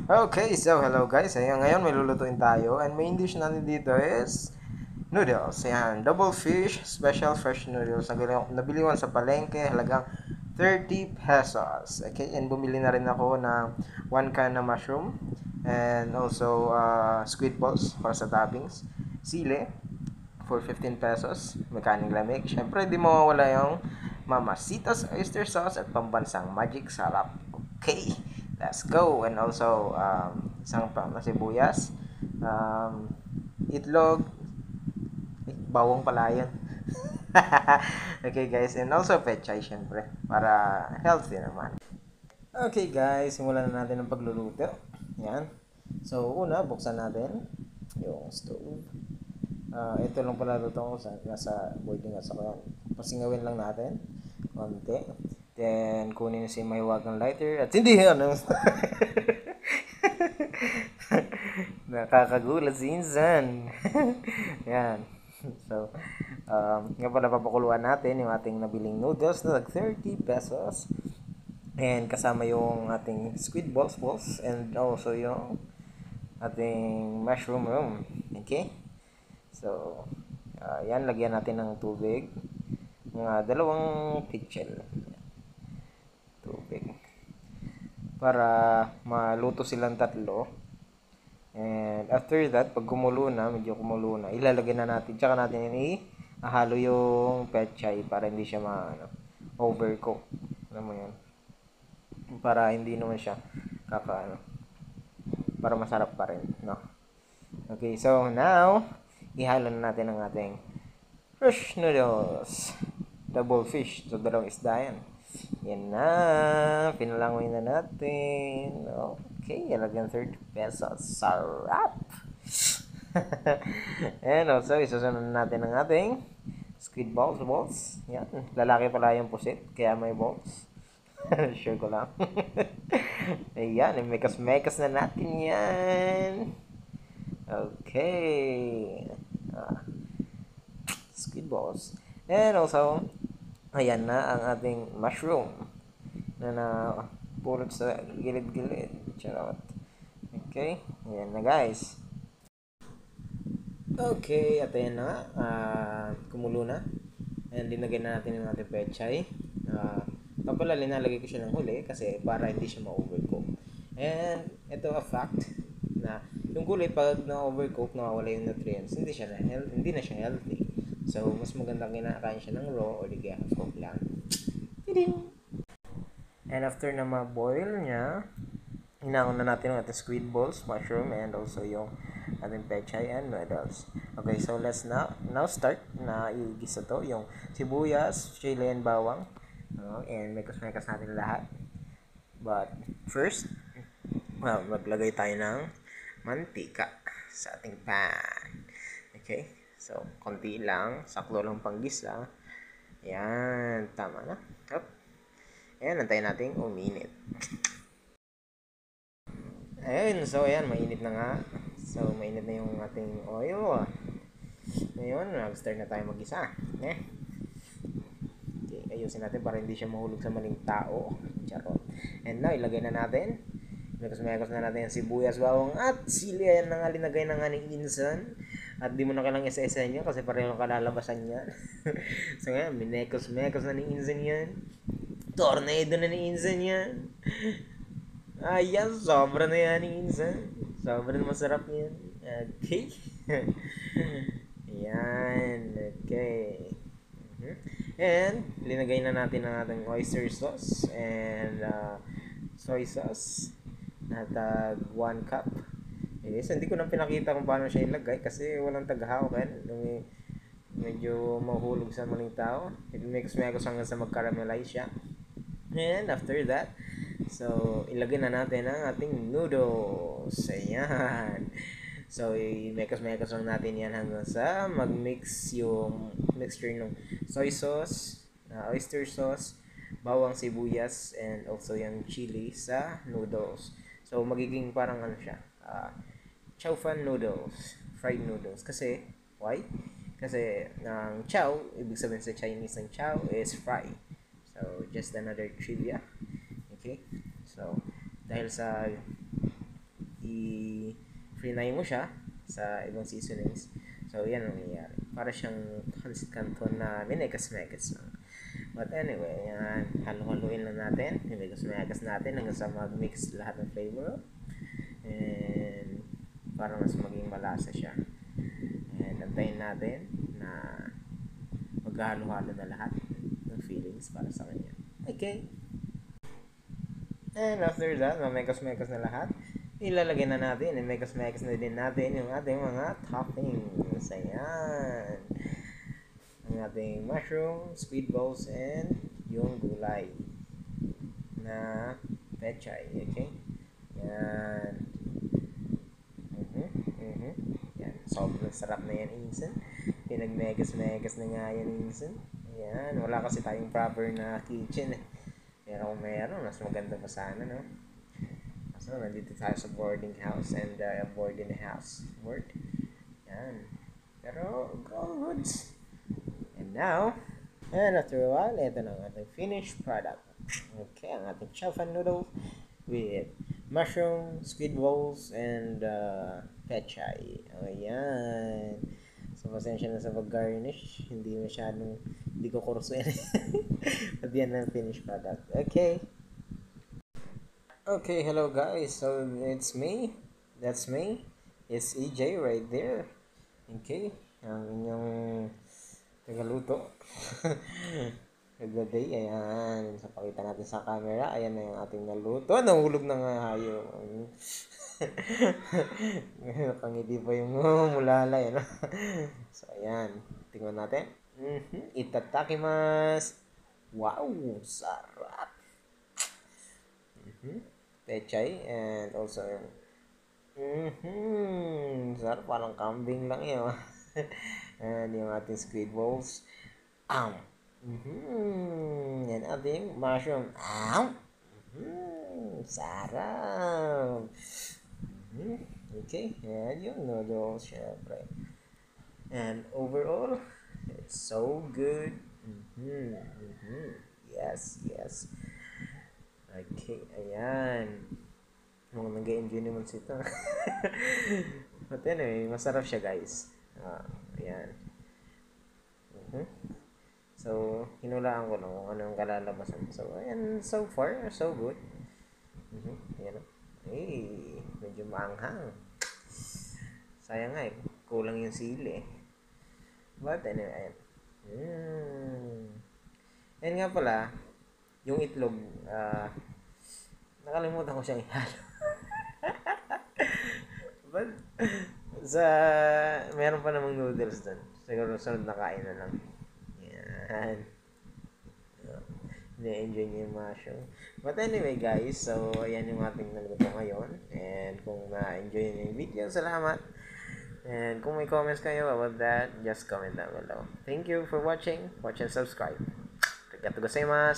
Okay, so hello guys. Ayan, ngayon may lulutuin tayo and main dish natin dito is noodles. Ayan, double fish, special fresh noodles. Nabili ko sa palengke, halagang 30 pesos. Okay, and bumili na rin ako ng 1 can na mushroom and also squid balls para sa toppings. Sile for 15 pesos. May kaning lamig. Syempre, di mawawala yung Mamacita's oyster sauce at pambansang magic sarap. Okay, let's go. And also, isang pang na sibuyas, itlog, bawang pala yun. Okay guys, and also pechay syempre, para healthy naman. Okay guys, simulan na natin ang pagluluto. Yan. So, una, buksan natin yung stove. Ito lang pala luto ko sa nasa boiling gas ako yan. Pasingawin lang natin konti. Then kunin si mahiwagang lighter at hindi ano. Nakakagulat si Insan. Yan. So, nga pala papakuluan natin yung ating nabiling noodles na 30 pesos. And kasama yung ating squid balls and also yung ating mushroom room. Okay? So, yan, lagyan natin ng tubig. Mga 2 pitchel tubig. Para maluto silang tatlo. And after that, pag medyo kumulo na, ilalagay na natin. Tsaka natin ihalo yung pechay para hindi siya overcook. Alam mo yan. Para hindi naman siya para masarap pa rin, no? Okay, so now, ihalo na natin ang ating fresh noodles. Double fish. So, 2 isda yan. Yan na. Pinalangoy na natin. Okay, halagang 30 pesos. Sarap! And also, isusunod natin ang ating squid balls. Yan. Lalaki pala yung pusit, kaya may balls. Sure ko lang. Ayan, mekas-mekas na natin yan. Okay. Squid balls. And also, ayan na ang ating mushroom na napulot sa gilid-gilid. Charot. Okay. Ayan na guys. Okay, at ayan na. Kumulo na. And linagay na natin yung ating pechay. Pala linalagay ko siya ng huli kasi para hindi siya ma-overcook. And ito a fact na yung gulay pag na-overcook, nawawala yung nutrients, hindi na siya healthy. So, mas magandang kinakain siya ng raw o ligaya cook lang. Tiding! And after na ma-boil niya, inaon na natin yung ating squid balls, mushroom, and also yung ating pechay and noodles. Okay, so let's now start na igisa to, yung sibuyas, chili, and bawang. And mekas natin lahat. But first, maglagay tayo ng mantika sa ating pan. Okay? So, konti lang. Sakto lang panggisa. Yan. Tama na. Up. Ayan, antayin natin uminit. Ayun. So, ayan. Mainit na nga. So, mainit na yung ating oil. Ngayon, nag-start na tayo mag-isa. Ayusin natin para hindi siya mahulog sa maling tao. Charot. And now, ilagay na natin. Mekas na natin yung sibuyas, bawang at sili. Ayan na nga linagay na nga ni Insan. At di mo na kailang isa-isa niya kasi pareho kalalabasan niya. So ngayon, minekos na ni Insan yan. Tornado na ni Insan yan. Ayan, sobra na yan ni Insan. Sobrang masarap yan. Okay. Ayan. Okay. And linagay na natin ang ating oyster sauce and soy sauce at 1 cup. Yes, hindi ko na pinakita kung paano siya ilagay kasi walang tagahawak. Medyo mahulog sa maling tao. Mix-mix hanggang sa mag-caramelize siya. And after that, so ilagay na natin ang ating noodles. Ayan. So, i-mekos lang natin yan hanggang sa mag-mix yung mixture ng soy sauce, oyster sauce, bawang sibuyas, and also yung chili sa noodles. So, magiging parang ano siya, chow fan noodles, fried noodles. Kasi, why? Kasi, ang chow, ibig sabihin sa Chinese ng chow is fry. So, just another trivia. Okay? So, dahil sa Frinay mo siya sa ibang seasonings. So, yan ang nangyayari. Para siyang pancit canton na minegas-megas lang. But anyway, yan. Halo-haluin lang natin. Minegas-megas natin hanggang sa mag-mix lahat ng flavor. And para mas maging malasa siya. And antayin natin na maghalo-halo na lahat ng feelings para sa kanya. Okay. And after that, mamegas-megas na lahat. Ilalagay na natin, megas-megas na din natin yung ating mga toppings. Ayan. Ang ating mushroom, squid balls, and yung gulay na pechay. Okay? Yan. Yan. Sobrang sarap na yan, Insan. Pinag-megas-megas na nga yan, Insan. Ayan. Wala kasi tayong proper na kitchen eh. Pero kung meron, mas maganda pa sana, no? So, nandito tayo sa boarding house and boarding house word. Yan. Pero, all goods. And now, and after a while, ito na ang ating finished product. Okay, ang ating chaufan noodles with mushroom, squid balls, and pechay. Ayan. So, pasensya na sa pag-garnish. Hindi ko kurso yan. At yan ang finished product. Okay. Okay, hello guys. So, it's me. That's me. It's EJ right there. Okay. Ang inyong tagaluto. Day. Ayan. So, pakita natin sa camera. Ayan na yung ating naluto. Nahulog na nga hayo. Nakangiti pa yung mulalay. Ano? So, ayan. Tingnan natin. Itadakimasu. Wow, sarap. Pechay and also sarap, parang kambing lang yun. And yung ating squid balls. Yan ating mushroom. Sarap. Okay, and yung noodles, syempre. And overall, it's so good. Yes. Okay, ayan. Mukhang nag-enjoy naman sito. But anyway, masarap siya guys. Ayan. So, hinulaan ko lang kung anong kalalabasan. So, ayan, so far, so good. Ayan. Medyo maanghang. Sayang nga eh, kulang yung sili eh. But anyway, ayan. Ayan nga pala, yung itlog, nakalimutan ko siyang ihalo. But, meron pa namang noodles doon. Siguro sunod na kain na lang. Yan. Na-enjoy niyo yung mushroom. But anyway guys, so ayan yung ating naluto ngayon. And kung na-enjoy niyo yung video, salamat. And kung may comments kayo about that, just comment down below. Thank you for watching. Watch and subscribe. Arigatou gozaimasu.